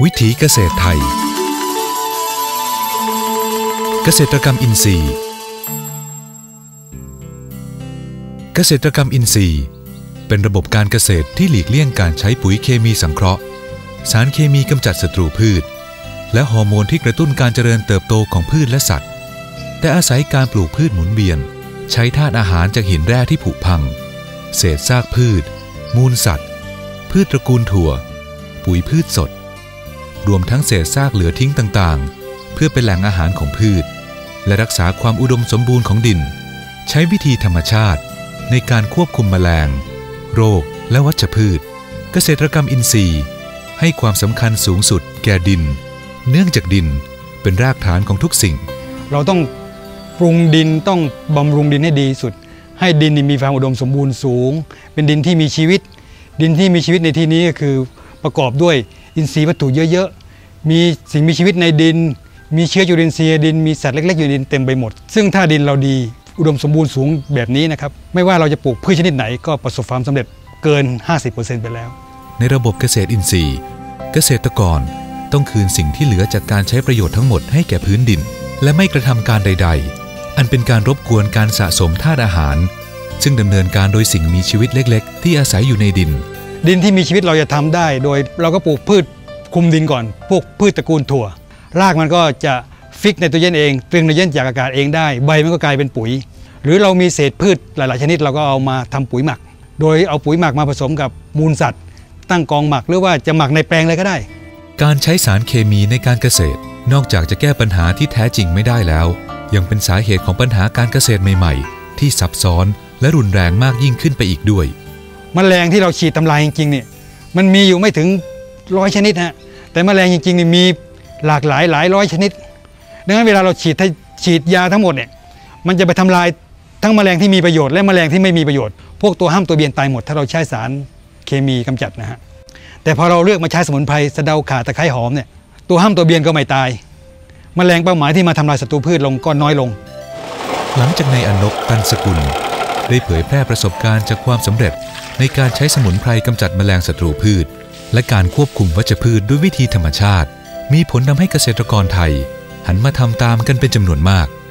วิถีเกษตรไทยเกษตรกรรมอินทรีย์เกษตรกรรมอินทรีย์เป็นระบบการเกษตรที่หลีกเลี่ยงการใช้ปุ๋ยเคมีสังเคราะห์สารเคมีกำจัดศัตรูพืชและฮอร์โมนที่กระตุ้นการเจริญเติบโตของพืชและสัตว์แต่อาศัยการปลูกพืชหมุนเวียนใช้ธาตุอาหารจากหินแร่ที่ผุพังเศษซากพืชมูลสัตว์พืชตระกูลถั่วปุ๋ยพืชสดรวมทั้งเศษซากเหลือทิ้งต่างๆเพื่อเป็นแหล่งอาหารของพืชและรักษาความอุดมสมบูรณ์ของดินใช้วิธีธรรมชาติในการควบคุมแมลงโรคและวัชพืชเกษตรกรรมอินทรีย์ให้ความสำคัญสูงสุดแก่ดินเนื่องจากดินเป็นรากฐานของทุกสิ่งเราต้องปรุงดินต้องบำรุงดินให้ดีสุดให้ดินมีความอุดมสมบูรณ์สูงเป็นดินที่มีชีวิตดินที่มีชีวิตในที่นี้ก็คือประกอบด้วยอินทรีย์วัตถุเยอะๆมีสิ่งมีชีวิตในดินมีเชื้อจุลินทรีย์ดินมีสัตว์เล็กๆอยู่ในดินเต็มไปหมดซึ่งถ้าดินเราดีอุดมสมบูรณ์สูงแบบนี้นะครับไม่ว่าเราจะปลูกพืชชนิดไหนก็ประสบความสำเร็จเกิน 50% ไปแล้วในระบบเกษตรอินทรีย์เกษตรกรต้องคืนสิ่งที่เหลือจากการใช้ประโยชน์ทั้งหมดให้แก่พื้นดินและไม่กระทำการใดๆอันเป็นการรบกวนการสะสมธาตุอาหารซึ่งดำเนินการโดยสิ่งมีชีวิตเล็กๆที่อาศัยอยู่ในดินที่มีชีวิตเราจะทำได้โดยเราก็ปลูกพืชคลุมดินก่อนพวกพืชตระกูลถั่วรากมันก็จะฟิกไนโตรเจนเองตรึงไนโตรเจนจากอากาศเองได้ใบมันก็กลายเป็นปุ๋ยหรือเรามีเศษพืชหลายๆชนิดเราก็เอามาทำปุ๋ยหมักโดยเอาปุ๋ยหมักมาผสมกับมูลสัตว์ตั้งกองหมักหรือว่าจะหมักในแปลงเลยก็ได้การใช้สารเคมีในการเกษตรนอกจากจะแก้ปัญหาที่แท้จริงไม่ได้แล้วยังเป็นสาเหตุของปัญหาการเกษตรใหม่ๆที่ซับซ้อนและรุนแรงมากยิ่งขึ้นไปอีกด้วยแมลงที่เราฉีดทำลายจริงๆเนี่ยมันมีอยู่ไม่ถึง100 ชนิดฮะแต่แมลงจริงๆนี่มีหลากหลายหลายร้อยชนิดดังนั้นเวลาเราฉีดยาทั้งหมดเนี่ยมันจะไปทำลายทั้งแมลงที่มีประโยชน์และแมลงที่ไม่มีประโยชน์พวกตัวห้ามตัวเบียนตายหมดถ้าเราใช้สารเคมีกำจัดนะฮะแต่พอเราเลือกมาใช้สมุนไพรสะเดาข่าตะไคร้หอมเนี่ยตัวห้ามตัวเบียนก็ไม่ตายแมลงเป้าหมายที่มาทำลายศัตรูพืชลงก็น้อยลงหลังจากนายอนบ ตันสกุลได้เผยแพร่ประสบการณ์จากความสำเร็จในการใช้สมุนไพรกำจัดแมลงศัตรูพืชและการควบคุมวัชพืชด้วยวิธีธรรมชาติมีผลทำให้เกษตรกรไทยหันมาทำตามกันเป็นจำนวนมาก